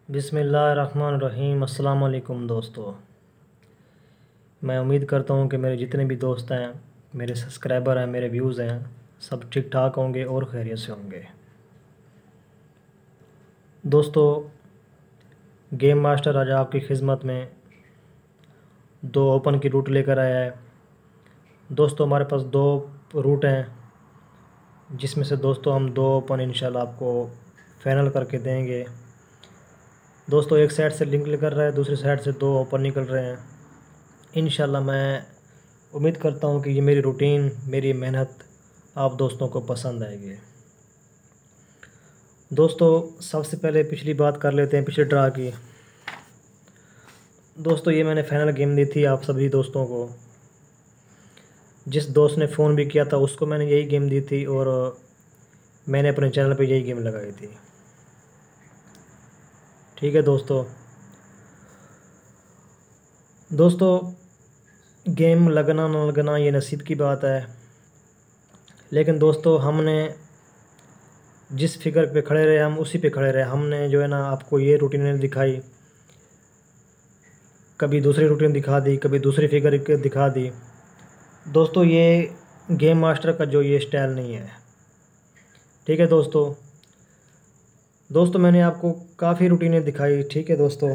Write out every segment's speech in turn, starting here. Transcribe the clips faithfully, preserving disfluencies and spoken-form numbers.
बिस्मिल्लाहिर्रहमानिर्रहीम। अस्सलाम वालेकुम दोस्तों, मैं उम्मीद करता हूँ कि मेरे जितने भी दोस्त हैं, मेरे सब्सक्राइबर हैं, मेरे व्यूज़ हैं, सब ठीक ठाक होंगे और खैरियत से होंगे। दोस्तों, गेम मास्टर आज आपकी खिदमत में दो ओपन की रूट लेकर आया है। दोस्तों, हमारे पास दो रूट हैं, जिसमें से दोस्तों हम दो ओपन इंशाल्लाह आपको फाइनल करके देंगे। दोस्तों, एक साइड से लिंक निकल रहा है, दूसरी साइड से दो ओपन निकल रहे हैं। इंशाल्लाह मैं उम्मीद करता हूँ कि ये मेरी रूटीन, मेरी मेहनत आप दोस्तों को पसंद आएगी। दोस्तों, सबसे पहले पिछली बात कर लेते हैं, पिछले ड्रा की। दोस्तों, ये मैंने फाइनल गेम दी थी आप सभी दोस्तों को। जिस दोस्त ने फ़ोन भी किया था उसको मैंने यही गेम दी थी और मैंने अपने चैनल पे यही गेम लगाई थी। ठीक है दोस्तों। दोस्तों, गेम लगना ना लगना ये नसीब की बात है, लेकिन दोस्तों हमने जिस फिगर पे खड़े रहे हम उसी पे खड़े रहे। हमने जो है ना आपको ये रूटीन दिखाई, कभी दूसरी रूटीन दिखा दी, कभी दूसरी फिगर दिखा दी। दोस्तों, ये गेम मास्टर का जो ये स्टाइल नहीं है। ठीक है दोस्तों। दोस्तों, मैंने आपको काफ़ी रूटीनें दिखाई, ठीक है दोस्तों,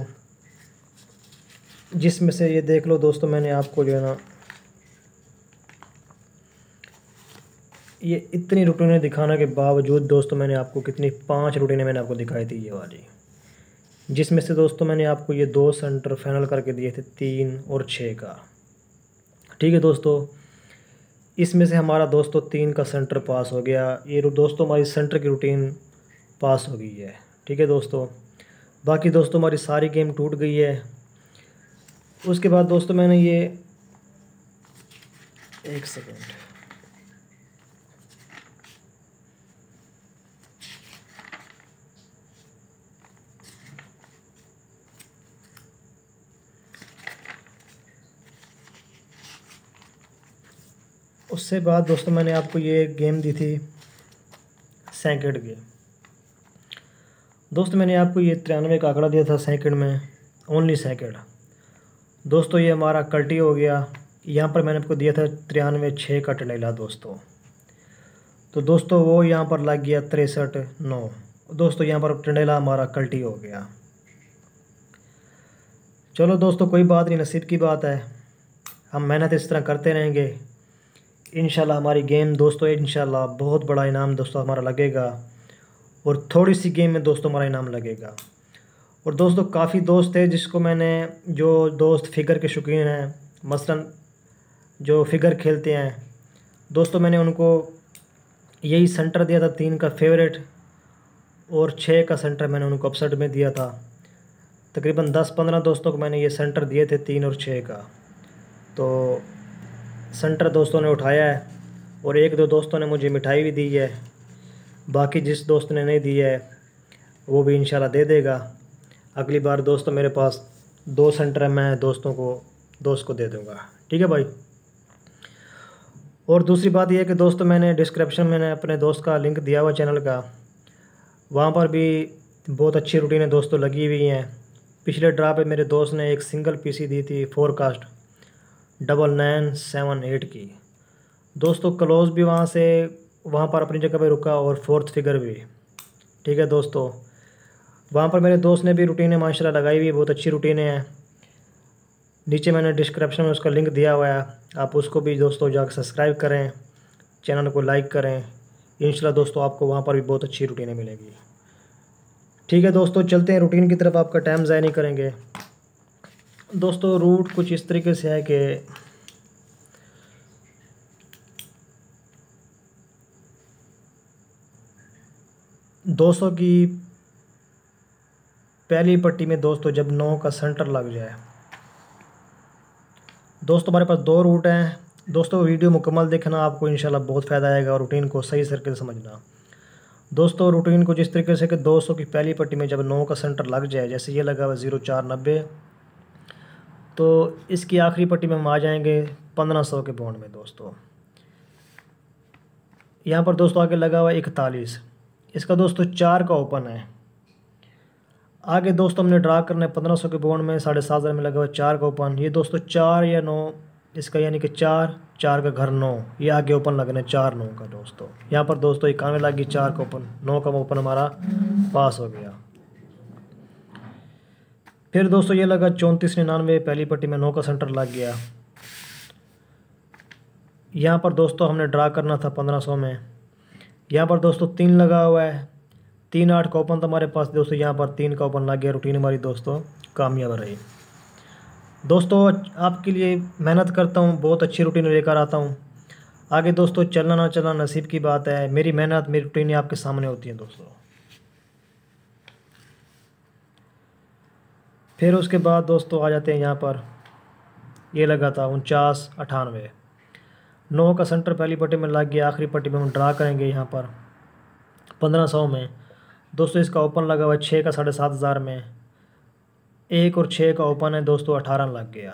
जिसमें से ये देख लो दोस्तों, मैंने आपको जो है ना ये इतनी रूटीनें दिखाने के बावजूद दोस्तों मैंने आपको कितनी पांच रूटीनें मैंने आपको दिखाई थी ये वाली, जिसमें से दोस्तों मैंने आपको ये दो सेंटर फाइनल करके दिए थे, तीन और छः का। ठीक है दोस्तों, इसमें से हमारा दोस्तों तीन का सेंटर पास हो गया। ये दोस्तों हमारी सेंटर की रूटीन पास हो गई है। ठीक है दोस्तों। बाकी दोस्तों हमारी सारी गेम टूट गई है। उसके बाद दोस्तों मैंने ये एक सेकेंड उससे बाद दोस्तों मैंने आपको ये गेम दी थी सेकंड की। दोस्तों, मैंने आपको ये तिरानवे का आंकड़ा दिया था सेकंड में, ओनली सेकंड। दोस्तों, ये हमारा कल्टी हो गया। यहाँ पर मैंने आपको दिया था तिरानवे छः का टंडेला दोस्तों, तो दोस्तों वो यहाँ पर लग गया तिरसठ नौ। दोस्तों, यहाँ पर टंडेला हमारा कल्टी हो गया। चलो दोस्तों, कोई बात नहीं, नसीब की बात है। हम मेहनत इस तरह करते रहेंगे। इंशाल्लाह हमारी गेम दोस्तों, इंशाल्लाह बहुत बड़ा इनाम दोस्तों हमारा लगेगा, और थोड़ी सी गेम में दोस्तों हमारा इनाम लगेगा। और दोस्तों काफ़ी दोस्त थे जिसको मैंने, जो दोस्त फिगर के शौकीन हैं, मसलन जो फिगर खेलते हैं दोस्तों, मैंने उनको यही सेंटर दिया था, तीन का फेवरेट और छः का सेंटर मैंने उनको अपसेट में दिया था। तकरीबन दस पंद्रह दोस्तों को मैंने ये सेंटर दिए थे, तीन और छः का। तो सेंटर दोस्तों ने उठाया है, और एक दो दोस्तों ने मुझे मिठाई भी दी है। बाकी जिस दोस्त ने नहीं दी है वो भी इंशाल्लाह दे देगा अगली बार। दोस्तों मेरे पास दो सेंटर है, मैं दोस्तों को दोस्त को दे दूंगा। ठीक है भाई। और दूसरी बात यह है कि दोस्तों मैंने डिस्क्रिप्शन में अपने दोस्त का लिंक दिया हुआ चैनल का, वहाँ पर भी बहुत अच्छी रूटीनें दोस्तों लगी हुई हैं। पिछले ड्रा पे मेरे दोस्त ने एक सिंगल पीसी दी थी forecast double nine seven eight की। दोस्तों क्लोज भी वहाँ से वहाँ पर अपनी जगह पे रुका, और फोर्थ फिगर भी। ठीक है दोस्तों, वहाँ पर मेरे दोस्त ने भी रूटीनें माशाल्लाह लगाई हुई, बहुत अच्छी रूटीनें हैं। नीचे मैंने डिस्क्रिप्शन में उसका लिंक दिया हुआ है, आप उसको भी दोस्तों जाकर सब्सक्राइब करें, चैनल को लाइक करें। इंशाल्लाह दोस्तों आपको वहाँ पर भी बहुत अच्छी रूटीनें मिलेगी। ठीक है दोस्तों, चलते हैं रूटीन की तरफ, आपका टाइम ज़ाया नहीं करेंगे। दोस्तों रूट कुछ इस तरीके से है कि दो सौ की पहली पट्टी में दोस्तों जब नौ का सेंटर लग जाए, दोस्तों हमारे पास दो रूट हैं। दोस्तों वीडियो मुकम्मल देखना, आपको इंशाल्लाह बहुत फ़ायदा आएगा, और रूटीन को सही तरीके से समझना। दोस्तों रूटीन को जिस तरीके से कि दो सौ की पहली पट्टी में जब नौ का सेंटर लग जाए, जैसे ये लगा हुआ ज़ीरो चार नब्बे, तो इसकी आखिरी पट्टी में हम आ जाएंगे पंद्रह सौ के बॉन्ड में। दोस्तों यहाँ पर दोस्तों आगे लगा हुआ इकतालीस, इसका दोस्तों चार का ओपन है। आगे दोस्तों हमने ड्रा करना है पंद्रह सौ के बॉन्ड में, साढ़े सात हज़ार में लगा हुआ चार का ओपन। ये दोस्तों चार या नौ इसका, यानी कि चार चार का घर नौ, ये आगे ओपन लगना है चार नौ का दोस्तों। यहाँ पर दोस्तों इक्यानवे लग गई, चार का ओपन, नौ का ओपन हमारा पास हो गया। फिर दोस्तों ये लगा चौंतीस निन्यानवे, पहली पट्टी में नौ का सेंटर लग गया। यहाँ पर दोस्तों हमने ड्रा करना था पंद्रह सौ में, यहाँ पर दोस्तों तीन लगा हुआ है, तीन आठ का ओपन था हमारे पास दोस्तों, यहाँ पर तीन का ओपन लग गया। रूटीन हमारी दोस्तों कामयाब रही। दोस्तों आपके लिए मेहनत करता हूँ, बहुत अच्छी रूटीन लेकर आता हूँ। आगे दोस्तों चलना ना चलना नसीब की बात है, मेरी मेहनत मेरी रूटीन आपके सामने होती है दोस्तों। फिर उसके बाद दोस्तों आ जाते हैं यहाँ पर, ये लगा था उनचास अठानवे, नौ का सेंटर पहली पट्टी में लग गया। आखिरी पट्टी में हम ड्रा करेंगे यहाँ पर पंद्रह सौ में दोस्तों, इसका ओपन लगा हुआ है छः का साढ़े सात हज़ार में, एक और छः का ओपन है दोस्तों, अठारह लग गया।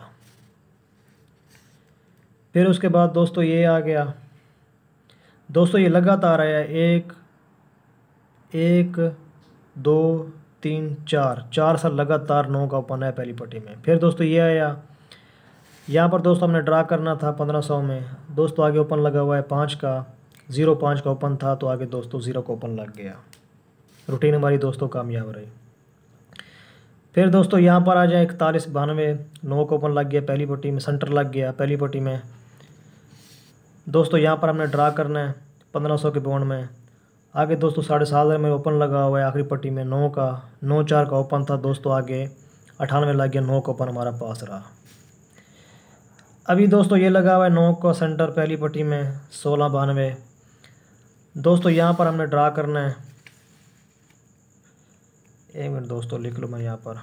फिर उसके बाद दोस्तों ये आ गया दोस्तों, ये लगातार आया, एक एक दो तीन चार, चार साल लगातार नौ का ओपन है पहली पट्टी में। फिर दोस्तों ये आया, यहाँ पर दोस्तों हमने ड्रा करना था पंद्रह सौ में दोस्तों, आगे ओपन लगा हुआ है पाँच का, ज़ीरो पाँच का ओपन था तो आगे दोस्तों ज़ीरो का ओपन लग गया। रूटीन हमारी दोस्तों कामयाब रही। फिर दोस्तों यहाँ पर आ जाए इकतालीस बानवे, नौ का ओपन लग गया पहली पट्टी में, सेंटर लग गया पहली पट्टी में दोस्तों। यहाँ पर हमने ड्रा करना है पंद्रह सौ के बॉन्ड में, आगे दोस्तों साढ़े सात हज़ार में ओपन लगा हुआ है। आखिरी पट्टी में नौ का, नौ चार का ओपन था दोस्तों, आगे अठानवे लग गया, नौ का ओपन हमारा पास रहा। अभी दोस्तों ये लगा हुआ है नौ का सेंटर पहली पट्टी में, सोलह बानवे दोस्तों। यहाँ पर हमने ड्रा करना है, एक मिनट दोस्तों लिख लो मैं यहाँ पर,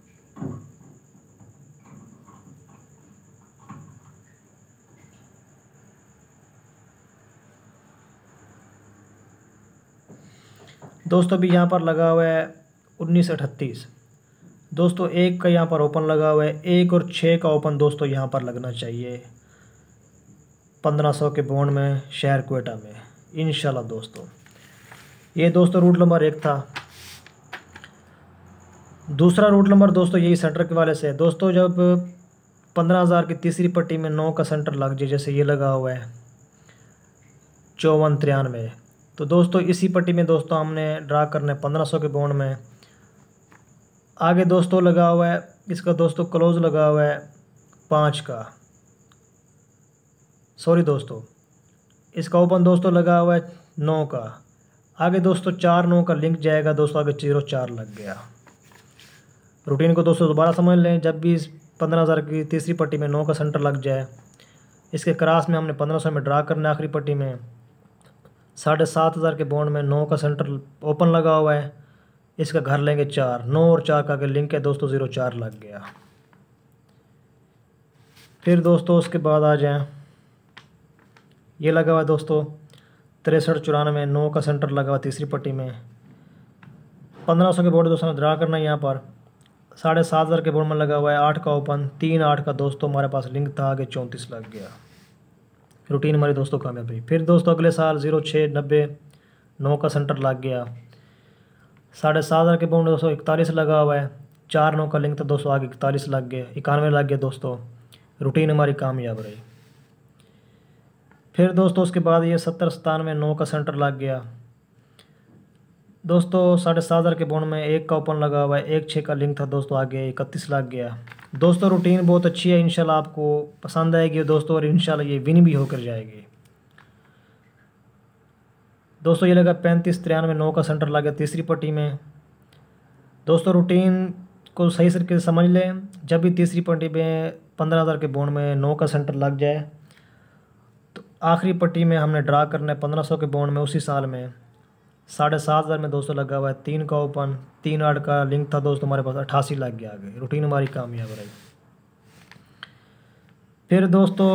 दोस्तों अभी यहाँ पर लगा हुआ है उन्नीस अठतीस दोस्तों, एक का यहाँ पर ओपन लगा हुआ है, एक और छः का ओपन दोस्तों यहाँ पर लगना चाहिए पंद्रह सौ के बॉन्ड में शहर क्वेटा में इंशाल्लाह दोस्तों। ये दोस्तों रूट नंबर एक था। दूसरा रूट नंबर दोस्तों यही सेंटर के वाले से है दोस्तों, जब पंद्रह हज़ार की तीसरी पट्टी में नौ का सेंटर लग जाए, जैसे ये लगा हुआ है चौवन तिरानवे, तो दोस्तों इसी पट्टी में दोस्तों हमने ड्रा करना है पंद्रह सौ के बॉन्ड में। आगे दोस्तों लगा हुआ है इसका दोस्तों क्लोज लगा हुआ है पाँच का, सॉरी दोस्तों इसका ओपन दोस्तों लगा हुआ है नौ का, आगे दोस्तों चार नौ का लिंक जाएगा दोस्तों, आगे जीरो चार लग गया। रूटीन को दोस्तों दोबारा समझ लें, जब भी पंद्रह हज़ार की तीसरी पट्टी में नौ का सेंटर लग जाए, इसके क्रॉस में हमने पंद्रह सौ में ड्रा करना है। आखिरी पट्टी में साढ़े सात हज़ार के बॉन्ड में नौ का सेंटर ओपन लगा हुआ है, इसका घर लेंगे चार, नौ और चार का आगे लिंक है दोस्तों, ज़ीरो चार लग गया। फिर दोस्तों उसके बाद आ जाएं, ये लगा हुआ है दोस्तों तिरसठ चौरानवे, नौ का सेंटर लगा हुआ तीसरी पट्टी में, पंद्रह सौ के बोर्ड दोस्तों ड्रा करना है। यहाँ पर साढ़े सात हज़ार के बोर्ड में लगा हुआ है आठ का ओपन, तीन आठ का दोस्तों हमारे पास लिंक था, आगे चौंतीस लग गया। रूटीन हमारी दोस्तों कामयाब रही। फिर दोस्तों अगले साल ज़ीरो छः नब्बे, नौ का सेंटर लग गया, साढ़े सात हज़ार के बोर्ड दोस्तों इकतालीस लगा हुआ है, चार नौ का लिंक था दोस्तों, आगे इकतालीस लग गया, इक्यानवे लग गया दोस्तों। रूटीन हमारी कामयाब रही। फिर दोस्तों उसके बाद ये सत्तर सतानवे, नौ का सेंटर लग गया दोस्तों, साढ़े सात हज़ार के बॉन्ड में एक का ओपन लगा हुआ है, एक छः का लिंक था दोस्तों, आगे इकतीस लग गया दोस्तों। रूटीन बहुत अच्छी है, इंशाल्लाह आपको पसंद आएगी दोस्तों, और इंशाल्लाह ये विन भी होकर जाएगी दोस्तों। ये लगा पैंतीस तिरानवे, नौ का सेंटर लग गया तीसरी पट्टी में दोस्तों। रूटीन को सही तरीके से समझ लें, जब भी तीसरी पट्टी में पंद्रह हज़ार के बॉन्ड में नौ का सेंटर लग जाए, तो आखिरी पट्टी में हमने ड्रा करना है पंद्रह सौ के बॉन्ड में उसी साल में साढ़े सात हज़ार में दोस्तों लगा हुआ है, तीन का ओपन, तीन आठ का लिंक था दोस्तों, हमारे पास अट्ठासी लग गया आगे। रूटीन हमारी कामयाब रही। फिर दोस्तों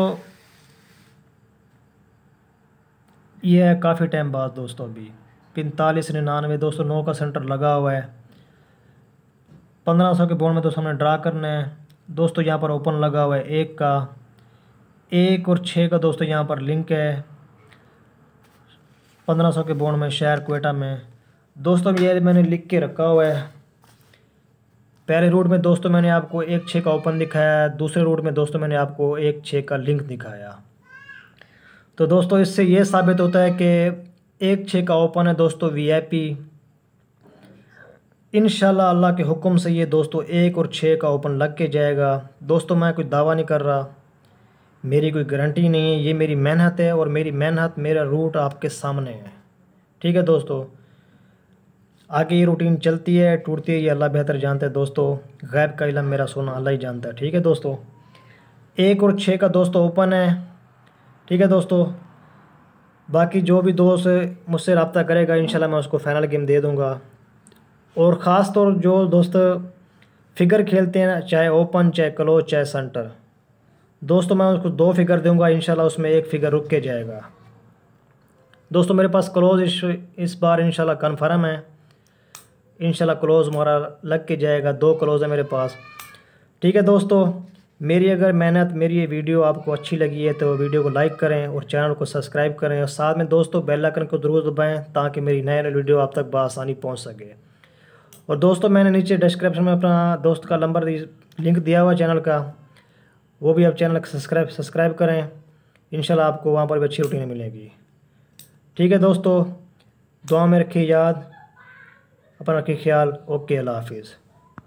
ये है काफ़ी टाइम बाद दोस्तों, अभी पैंतालीस निन्यानवे दोस्तों, नौ का सेंटर लगा हुआ है, पंद्रह सौ के बॉन्ड में दोस्तों हमने ड्रा करना है दोस्तों। यहाँ पर ओपन लगा हुआ है एक का, एक और छः का दोस्तों यहाँ पर लिंक है पंद्रह सौ के बॉन्ड में शहर क्वेटा में दोस्तों। ये मैंने लिख के रखा हुआ है, पहले रूट में दोस्तों मैंने आपको एक छः का ओपन दिखाया, दूसरे रूट में दोस्तों मैंने आपको एक छः का लिंक दिखाया। तो दोस्तों इससे ये साबित होता है कि एक छः का ओपन है दोस्तों वीआईपी। इंशाल्लाह अल्लाह के हुक्म से ये दोस्तों एक और छः का ओपन लग के जाएगा। दोस्तों मैं कोई दावा नहीं कर रहा, मेरी कोई गारंटी नहीं है, ये मेरी मेहनत है और मेरी मेहनत मेरा रूट आपके सामने है। ठीक है दोस्तों, आगे ये रूटीन चलती है टूटती है ये अल्लाह बेहतर जानता है दोस्तों, गैब का इल्म मेरा सोना अल्लाह ही जानता है। ठीक है दोस्तों, एक और छः का दोस्तों ओपन है। ठीक है दोस्तों, बाकी जो भी दोस्त मुझसे रब्ता करेगा इंशाल्लाह मैं उसको फ़ाइनल गेम दे दूँगा। और ख़ास तौर जो दोस्त फिगर खेलते हैं, चाहे ओपन चाहे क्लोज चाहे सेंटर, दोस्तों मैं उसको दो फिगर दूंगा, इंशाल्लाह उसमें एक फिगर रुक के जाएगा। दोस्तों मेरे पास क्लोज इस इस बार इंशाल्लाह कन्फर्म है, इंशाल्लाह क्लोज हमारा लग के जाएगा, दो क्लोज है मेरे पास। ठीक है दोस्तों, मेरी अगर मेहनत मेरी ये वीडियो आपको अच्छी लगी है तो वीडियो को लाइक करें और चैनल को सब्सक्राइब करें और साथ में दोस्तों बेल आइकन को ज़रूर दबाएँ ताकि मेरी नए नए वीडियो आप तक बआसानी पहुँच सके। और दोस्तों मैंने नीचे डिस्क्रिप्शन में अपना दोस्त का नंबर लिंक दिया हुआ चैनल का, वो भी आप चैनल को सब्सक्राइब सब्सक्राइब करें, इंशाल्लाह आपको वहाँ पर भी अच्छी रूटीन मिलेगी। ठीक है दोस्तों, दुआ में रखिए याद, अपना रखिए ख्याल। ओके, अल्लाह हाफिज़।